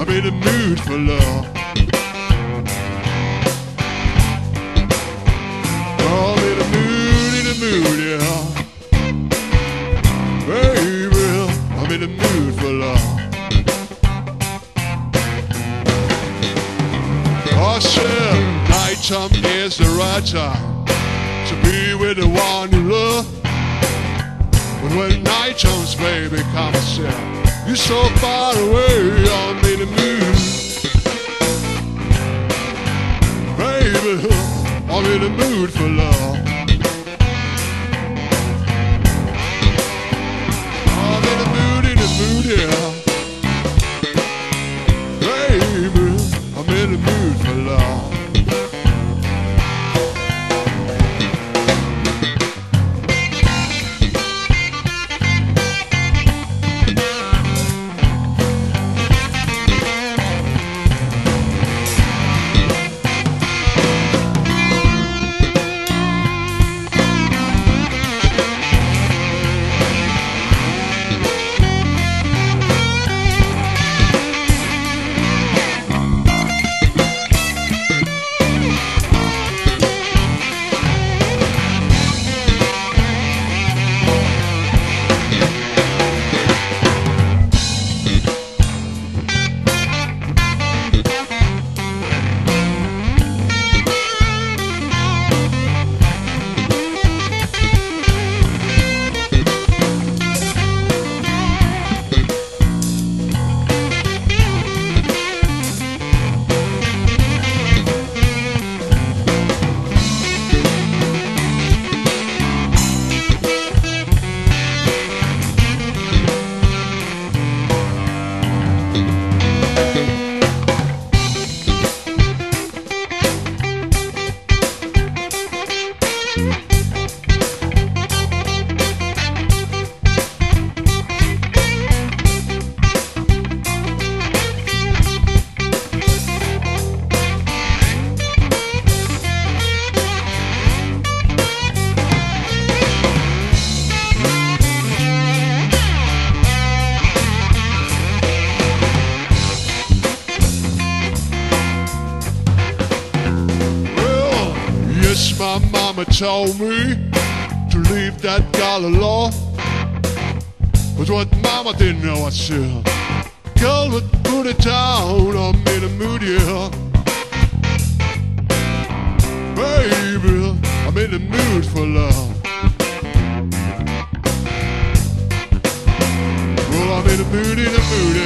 I'm in the mood for love. I'm in the mood, yeah. Baby, I'm in the mood for love. I said, nighttime is the right time to be with the one you love. But when night comes, baby, come and say, you're so far away, I'm in the mood. Baby, I'm in the mood for love. I'm in the mood, yeah. Baby, I'm in the mood for love. My mama told me to leave that girl alone. But what mama didn't know, I said, girl, would put it down, I'm in a mood, yeah. Baby, I'm in the mood for love. Well, I'm in the mood,